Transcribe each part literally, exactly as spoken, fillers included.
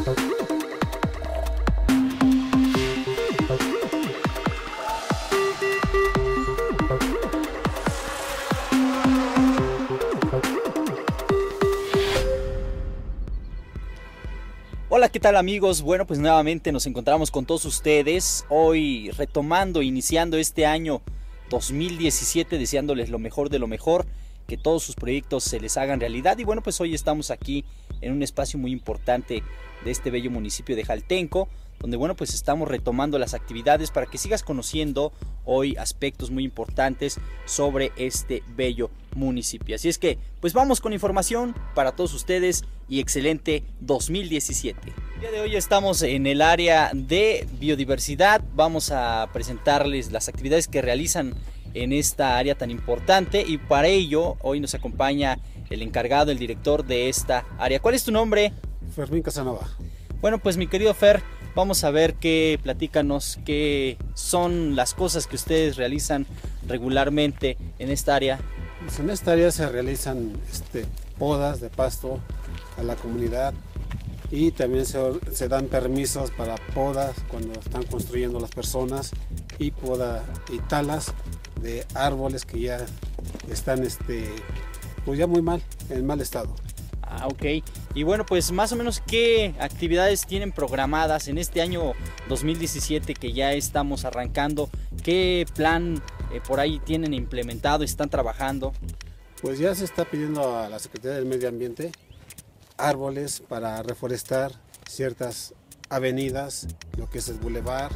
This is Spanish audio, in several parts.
Hola, ¿qué tal amigos? Bueno, pues nuevamente nos encontramos con todos ustedes, hoy retomando, iniciando este año dos mil diecisiete, deseándoles lo mejor de lo mejor, que todos sus proyectos se les hagan realidad. Y bueno, pues hoy estamos aquí en un espacio muy importante de este bello municipio de Jaltenco, donde bueno, pues estamos retomando las actividades para que sigas conociendo hoy aspectos muy importantes sobre este bello municipio. Así es que, pues vamos con información para todos ustedes y excelente dos mil diecisiete. El día de hoy estamos en el área de biodiversidad. Vamos a presentarles las actividades que realizan en esta área tan importante, y para ello hoy nos acompaña el encargado, el director de esta área. ¿Cuál es tu nombre? Fermín Casanova. Bueno, pues mi querido Fer, vamos a ver qué, platícanos qué son las cosas que ustedes realizan regularmente en esta área. Pues en esta área se realizan este, podas de pasto a la comunidad, y también se, se dan permisos para podas cuando están construyendo las personas, y poda y talas de árboles que ya están este, pues ya muy mal, en mal estado. Ah, ok. Y bueno, pues más o menos qué actividades tienen programadas en este año dos mil diecisiete que ya estamos arrancando. ¿Qué plan eh, por ahí tienen implementado, están trabajando? Pues ya se está pidiendo a la Secretaría del Medio Ambiente árboles para reforestar ciertas avenidas, lo que es el bulevar,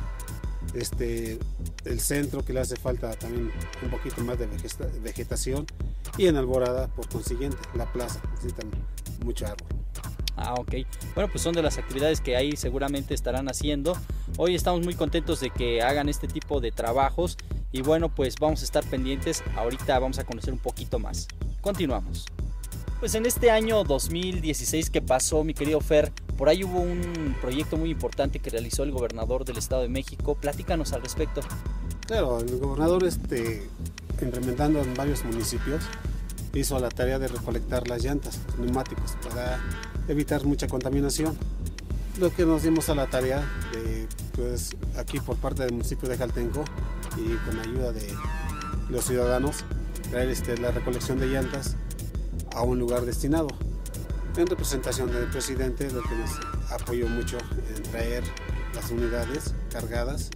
este, el centro, que le hace falta también un poquito más de vegetación, y en Alborada, por consiguiente, la plaza necesita mucho árbol. Ah, ok. Bueno, pues son de las actividades que ahí seguramente estarán haciendo. Hoy estamos muy contentos de que hagan este tipo de trabajos, y bueno, pues vamos a estar pendientes. Ahorita vamos a conocer un poquito más. Continuamos. Pues en este año dos mil dieciséis que pasó, mi querido Fer, por ahí hubo un proyecto muy importante que realizó el gobernador del Estado de México. Platícanos al respecto. Claro, el gobernador, este, implementando en varios municipios, hizo la tarea de recolectar las llantas, los neumáticos, para evitar mucha contaminación. Lo que nos dimos a la tarea de, pues, aquí por parte del municipio de Jaltenco, y con la ayuda de los ciudadanos, traer este, la recolección de llantas a un lugar destinado, en representación del presidente, lo que nos apoyó mucho en traer las unidades cargadas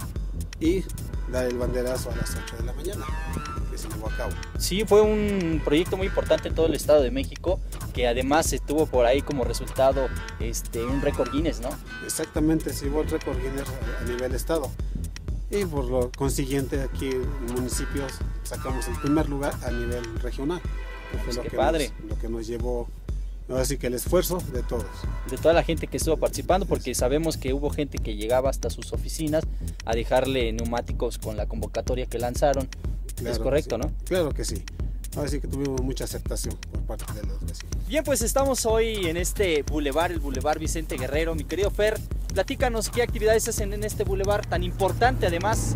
y dar el banderazo a las ocho de la mañana, que se llevó a cabo. Sí, fue un proyecto muy importante en todo el Estado de México, que además estuvo por ahí como resultado este, un récord Guinness, ¿no? Exactamente, se llevó el récord Guinness a nivel estado, y por lo consiguiente aquí en municipios sacamos el primer lugar a nivel regional. Que fue pues lo, qué que padre. Nos, lo que nos llevó, así que el esfuerzo de todos. De toda la gente que estuvo participando, porque sabemos que hubo gente que llegaba hasta sus oficinas a dejarle neumáticos con la convocatoria que lanzaron. Claro, es correcto, sí. ¿no? Claro que sí. Así que tuvimos mucha aceptación por parte de los vecinos. Bien, pues estamos hoy en este bulevar, el Bulevar Vicente Guerrero. Mi querido Fer, platícanos qué actividades hacen en este bulevar tan importante además.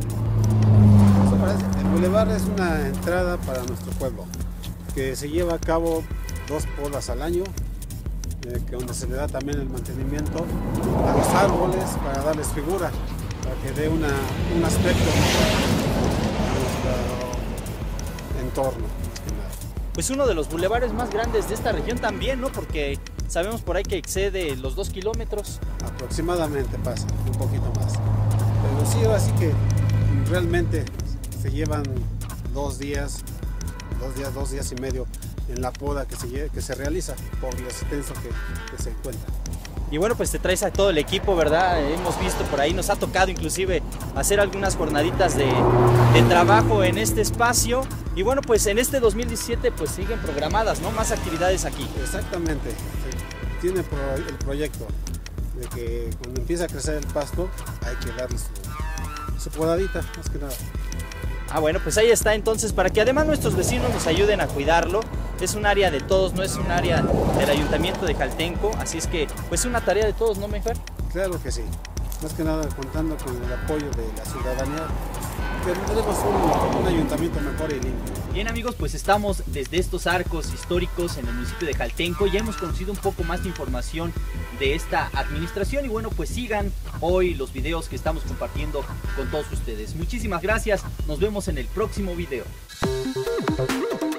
El bulevar es una entrada para nuestro pueblo, que se lleva a cabo dos podas al año, eh, que donde se le da también el mantenimiento a los árboles para darles figura, para que dé una, un aspecto a nuestro entorno. Pues uno de los bulevares más grandes de esta región también, ¿no? Porque sabemos por ahí que excede los dos kilómetros. Aproximadamente pasa, un poquito más. Pero sí, ahora sí que realmente se llevan dos días, dos días, dos días y medio en la poda que se, que se realiza por lo extenso que, que se encuentra. Y bueno, pues te traes a todo el equipo, ¿verdad? Hemos visto por ahí, nos ha tocado inclusive hacer algunas jornaditas de, de trabajo en este espacio. Y bueno, pues en este dos mil diecisiete pues siguen programadas, ¿no? Más actividades aquí. Exactamente. Tiene el proyecto de que cuando empieza a crecer el pasto hay que darle su, su podadita, más que nada. Ah, bueno, pues ahí está entonces, para que además nuestros vecinos nos ayuden a cuidarlo. Es un área de todos, no es un área del Ayuntamiento de Jaltenco, así es que pues es una tarea de todos, ¿no, Mefer? Claro que sí, más que nada contando con el apoyo de la ciudadanía, tendremos un, un ayuntamiento mejor y limpio. Bien amigos, pues estamos desde estos arcos históricos en el municipio de Jaltenco. Ya hemos conocido un poco más de información de esta administración y bueno, pues sigan hoy los videos que estamos compartiendo con todos ustedes. Muchísimas gracias, nos vemos en el próximo video.